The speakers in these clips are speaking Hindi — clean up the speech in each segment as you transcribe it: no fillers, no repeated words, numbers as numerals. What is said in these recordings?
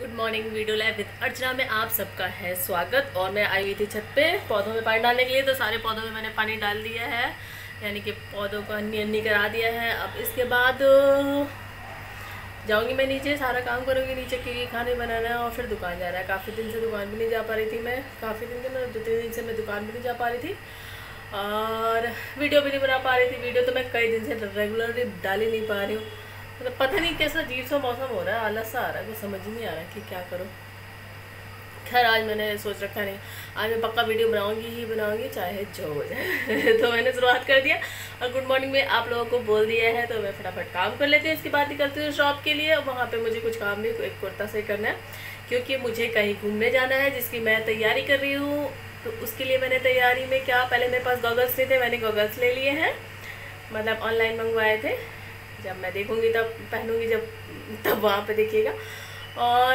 Good morning. Video live with Archana में आप सबका है स्वागत। और मैं आई हुई थी छत पे पौधों में पानी डालने के लिए, तो सारे पौधों में मैंने पानी डाल दिया है, यानी कि पौधों को अन्नी अन्नी करा दिया है। अब इसके बाद जाऊंगी मैं नीचे, सारा काम करूंगी नीचे, क्योंकि खाने बनाना है और फिर दुकान जाना है। काफ़ी दिन से दुकान भी नहीं जा पा रही थी मैं, काफ़ी दिन से मतलब 2-3 दिन से मैं दुकान भी नहीं जा पा रही थी और वीडियो भी नहीं बना पा रही थी। वीडियो तो मैं कई दिन से रेगुलरली डाल ही नहीं पा रही हूँ। मतलब पता नहीं कैसा अजीब सा मौसम हो रहा है, आलस सा आ रहा है, कुछ समझ ही नहीं आ रहा है कि क्या करूँ। खैर आज मैंने सोच रखा नहीं, आज मैं पक्का वीडियो बनाऊंगी ही बनाऊंगी, चाहे जो हो जाए। तो मैंने शुरुआत कर दिया और गुड मॉर्निंग में आप लोगों को बोल दिया है, तो मैं फटाफट काम कर लेती हूँ। इसके बाद निकलती हूँ शॉप के लिए। वहाँ पे मुझे कुछ काम भी एक कुर्ता सही करना है, क्योंकि मुझे कहीं घूमने जाना है जिसकी मैं तैयारी कर रही हूँ। तो उसके लिए मैंने तैयारी में क्या, पहले मेरे पास गॉगल्स नहीं थे, मैंने गॉगल्स ले लिए हैं, मतलब ऑनलाइन मंगवाए थे। जब मैं देखूंगी तब पहनूंगी, तब वहाँ पे देखिएगा। और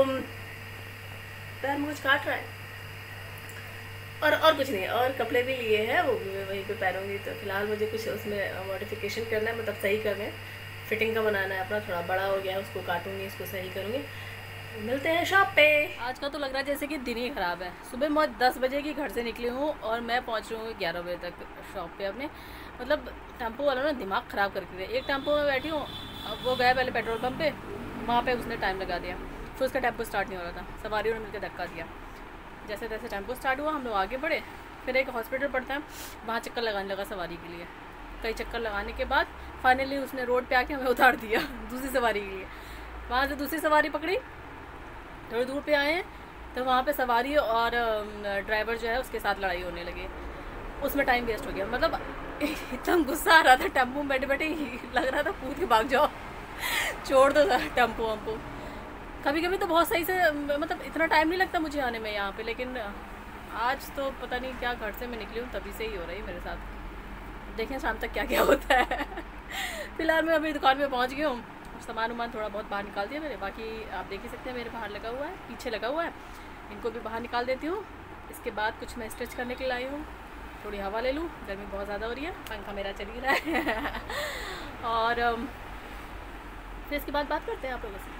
पैर मुझ काट रहा है और कुछ नहीं। और कपड़े भी लिए हैं, वो भी मैं वहीं पे पहनूंगी। तो फिलहाल मुझे कुछ उसमें मॉडिफिकेशन करना है, मतलब सही करना है, फिटिंग का बनाना है अपना। थोड़ा बड़ा हो गया है, उसको काटूंगी, इसको सही करूँगी। मिलते हैं शॉप पे। आज का तो लग रहा है जैसे कि दिन ही ख़राब है। सुबह मैं 10 बजे की घर से निकली हूँ और मैं पहुँच रही हूँ 11 बजे तक शॉप पे अपने। मतलब टेम्पो वाला ना दिमाग ख़राब करके गया। एक टेम्पो में बैठी हूँ, अब वो गया पहले पेट्रोल पम्प पे, वहाँ पे उसने टाइम लगा दिया, फिर उसका टेम्पो स्टार्ट नहीं हो रहा था। सवारियों ने मिलकर धक्का दिया, जैसे तैसे टेम्पो स्टार्ट हुआ, हम लोग आगे बढ़े। फिर एक हॉस्पिटल पड़ता है, वहाँ चक्कर लगाने लगा सवारी के लिए। कई चक्कर लगाने के बाद फाइनली उसने रोड पे आके हमें उतार दिया दूसरी सवारी के लिए। वहाँ से दूसरी सवारी पकड़ी, थोड़ी दूर पे आए हैं तो वहाँ पे सवारी और ड्राइवर जो है उसके साथ लड़ाई होने लगी। उसमें टाइम वेस्ट हो गया। मतलब इतना गुस्सा आ रहा था, टेम्पो में बैठे बैठे लग रहा था कूद के भाग जाओ, छोड़ दो टेम्पो हमको। कभी कभी तो बहुत सही से, मतलब इतना टाइम नहीं लगता मुझे आने में यहाँ पे, लेकिन आज तो पता नहीं क्या, घर से मैं निकली हूँ तभी से ही हो रही है मेरे साथ। देखें शाम तक क्या क्या होता है। फिलहाल मैं अभी दुकान पे पहुँच गई हूँ, सामान वामान थोड़ा बहुत बाहर निकाल दिया मैंने। बाकी आप देख ही सकते हैं मेरे बाहर लगा हुआ है, पीछे लगा हुआ है, इनको भी बाहर निकाल देती हूँ। इसके बाद कुछ मैं स्ट्रेच करने के लिए आई हूँ, थोड़ी हवा ले लूँ, गर्मी बहुत ज़्यादा हो रही है, पंखा मेरा चल ही रहा है। और फिर इसके बाद बात करते हैं आप लोगों से।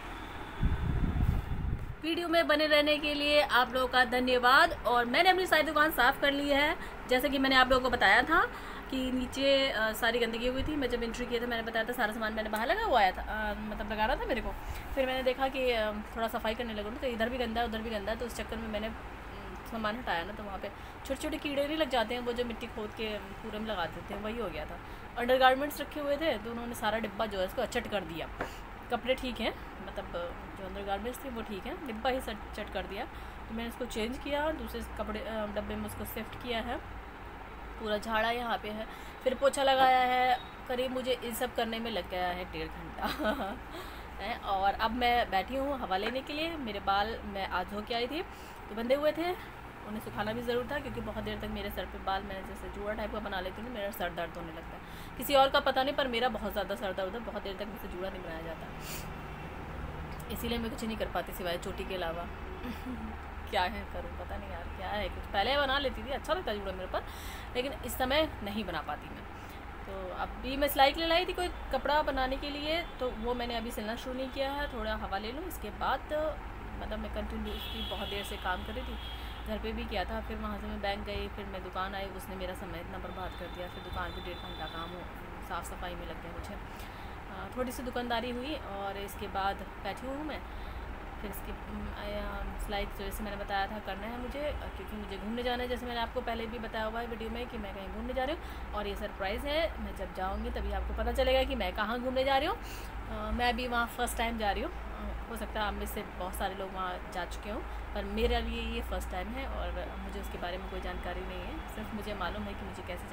वीडियो में बने रहने के लिए आप लोगों का धन्यवाद। और मैंने अपनी सारी दुकान साफ़ कर ली है, जैसे कि मैंने आप लोगों को बताया था कि नीचे सारी गंदगी हुई थी। मैं जब एंट्री किया था मैंने बताया था सारा सामान मैंने बाहर लगा हुआ आया था, मतलब लगा रहा था मेरे को। फिर मैंने देखा कि थोड़ा सफाई करने लगा तो इधर भी गंदा है उधर भी गंदा है, तो उस चक्कर में मैंने सामान हटाया ना, तो वहाँ पे छोटे छोटे कीड़े नहीं लग जाते हैं, वो जो मिट्टी खोद के पूरे में लगा देते हैं, वही हो गया था। अंडर गारमेंट्स रखे हुए थे तो उन्होंने सारा डिब्बा जो है इसको चट कर दिया। कपड़े ठीक हैं, मतलब जो अंदर गारमेंट्स थे वो ठीक है, डिब्बा ही चट कर दिया। तो मैंने इसको चेंज किया, दूसरे कपड़े डब्बे में उसको शिफ्ट किया है, पूरा झाड़ा यहाँ पे है, फिर पोछा लगाया है। करीब मुझे इन सब करने में लग गया है 1.5 घंटा। और अब मैं बैठी हूँ हवा लेने के लिए। मेरे बाल मैं आज धो के आई थी तो बंधे हुए थे, उन्हें सुखाना भी ज़रूर था, क्योंकि बहुत देर तक मेरे सर पे बाल, मैंने जैसे जूड़ा टाइप का बना लेती हूँ, मेरा सर दर्द होने लगता है। किसी और का पता नहीं, पर मेरा बहुत ज़्यादा सर दर्द है, बहुत देर तक मुझसे जूड़ा नहीं बनाया जाता, इसीलिए मैं कुछ नहीं कर पाती सिवाय चोटी के अलावा। क्या है करूँ, पता नहीं यार क्या है। कुछ पहले बना लेती थी, अच्छा लगता जूड़ा मेरे पर, लेकिन इस समय नहीं बना पाती मैं। तो अभी मैं सिलाई के लिए लाई थी कोई कपड़ा बनाने के लिए, तो वो मैंने अभी सिलना शुरू नहीं किया है, थोड़ा हवा ले लूँ। इसके बाद मतलब मैं कंटिन्यूसली बहुत देर से काम कर रही थी, घर पे भी किया था, फिर वहाँ से मैं बैंक गई, फिर मैं दुकान आई, उसने मेरा समय इतना बर्बाद कर दिया। फिर दुकान पे 1.5 घंटा काम हो, साफ़ सफाई में लग गया मुझे। थोड़ी सी दुकानदारी हुई और इसके बाद बैठी हूँ मैं। फिर इसकी सिलाई तो जैसे मैंने बताया था करना है मुझे, क्योंकि मुझे घूमने जाना है, जैसे मैंने आपको पहले भी बताया हुआ है वीडियो में कि मैं कहीं घूमने जा रही हूँ। और ये सरप्राइज़ है, मैं जब जाऊँगी तभी आपको पता चलेगा कि मैं कहाँ घूमने जा रही हूँ। मैं भी वहाँ फ़र्स्ट टाइम जा रही हूँ, हो सकता है आप में से बहुत सारे लोग वहाँ जा चुके हों, पर मेरे लिए ये फ़र्स्ट टाइम है और मुझे उसके बारे में कोई जानकारी नहीं है। सिर्फ मुझे मालूम है कि मुझे कैसे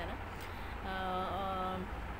जाना।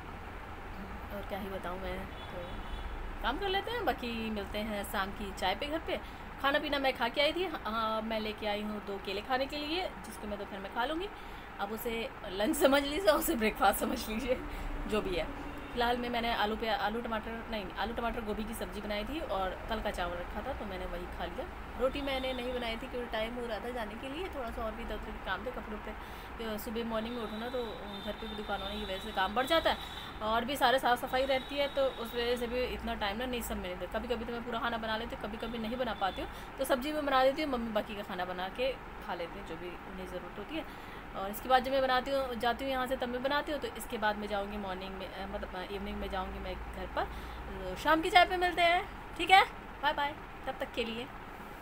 और क्या ही बताऊँ मैं, तो काम कर लेते हैं, बाकी मिलते हैं शाम की चाय पे घर पे। खाना पीना मैं खा के आई थी, हाँ मैं लेके आई हूँ 2 केले खाने के लिए, जिसको मैं दोपहर में खा लूँगी। अब उसे लंच समझ लीजिए, उसे ब्रेकफास्ट समझ लीजिए, जो भी है। फिलहाल में मैंने आलू टमाटर गोभी की सब्ज़ी बनाई थी और कल का चावल रखा था, तो मैंने वही खा लिया। रोटी मैंने नहीं बनाई थी क्योंकि टाइम हो रहा था जाने के लिए, थोड़ा सा और भी इधर उधर काम थे कपड़ों पे। सुबह मॉर्निंग में उठो ना तो घर पे भी दुकान होने की वजह से काम बढ़ जाता है, और भी सारे साफ़ सफाई रहती है, तो उस वजह से भी इतना टाइम ना नहीं सब मिलता। कभी कभी तो मैं पूरा खाना बना लेती हूँ, कभी कभी नहीं बना पाती हूँ, तो सब्ज़ी में बना देती हूँ, मम्मी बाकी का खाना बना के खा लेती हूँ जो भी उन्हें ज़रूरत होती है। और इसके बाद जब मैं बनाती हूँ जाती हूँ यहाँ से, तब मैं बनाती हूँ, तो इसके बाद मैं जाऊँगी मॉर्निंग में, मतलब इवनिंग में जाऊँगी मैं घर पर। तो शाम की चाय पे मिलते हैं, ठीक है, बाय बाय तब तक के लिए।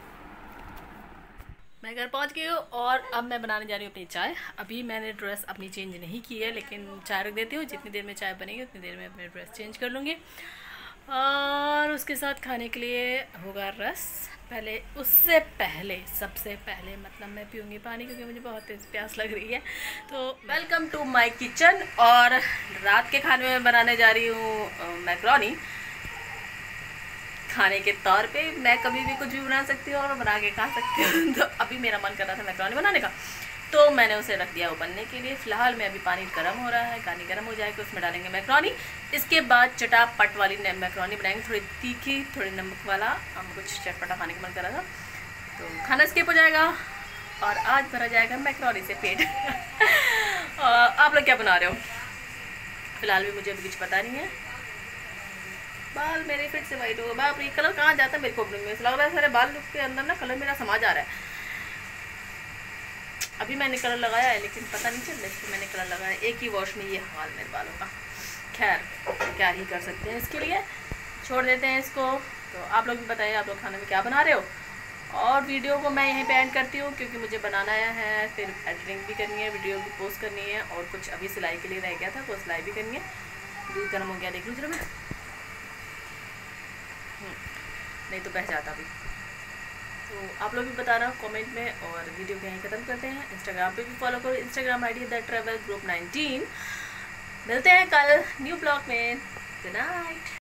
मैं घर पहुंच गई हूँ और अब मैं बनाने जा रही हूँ अपनी चाय। अभी मैंने ड्रेस अपनी चेंज नहीं की है, लेकिन चाय रख देती हूँ, जितनी देर में चाय बनेगी उतनी देर में अपनी ड्रेस चेंज कर लूँगी। और उसके साथ खाने के लिए होगा रस। पहले उससे पहले सबसे पहले मतलब मैं पीऊँगी पानी, क्योंकि मुझे बहुत तेज़ प्यास लग रही है। तो वेलकम टू माय किचन। और रात के खाने में बनाने जा रही हूँ मैक्रोनी। खाने के तौर पे मैं कभी भी कुछ भी बना सकती हूँ और बना के खा सकती हूँ। तो अभी मेरा मन कर रहा था मैक्रोनी बनाने का, तो मैंने उसे रख दिया उबलने के लिए। फ़िलहाल में अभी पानी गर्म हो रहा है, पानी गर्म हो जाएगा उसमें डालेंगे मैक्रोनी। इसके बाद चटापट वाली मैक्रोनी बनाएंगे, थोड़ी तीखी, थोड़ी नमक वाला। हम कुछ चटपटा खाने का मन कर रहा था, तो खाना स्किप हो जाएगा और आज भरा जाएगा मैक्रोनी से पेट। आप लोग क्या बना रहे हो? फ़िलहाल भी मुझे अभी कुछ पता नहीं है। बाल मेरे फिर से वाइट हो, बाप रे कलर कहाँ जाता है मेरे को अपने में, लग रहा है सारे बाल के अंदर ना कलर मेरा समा जा रहा है। अभी मैंने कलर लगाया है, लेकिन पता नहीं चल रहा है कि मैंने कलर लगाया है। एक ही वॉश में ये हाल मेरे बालों का। खैर क्या ही कर सकते हैं, इसके लिए छोड़ देते हैं इसको। तो आप लोग भी बताइए, आप लोग खाने में क्या बना रहे हो। और वीडियो को मैं यहीं पे एंड करती हूँ, क्योंकि मुझे बनाना है, फिर एडिटिंग भी करनी है, वीडियो भी पोस्ट करनी है, और कुछ अभी सिलाई के लिए रह गया था, तो सिलाई भी करनी है। दूध गर्म हो गया, देख लीजिए मैं, नहीं तो बह जाता भी। तो आप लोग भी बताना कमेंट में, और वीडियो को यहीं ख़त्म करते हैं। इंस्टाग्राम पे भी फॉलो करो, Instagram ID the travel group 19। मिलते हैं कल न्यू ब्लॉग में। Good night.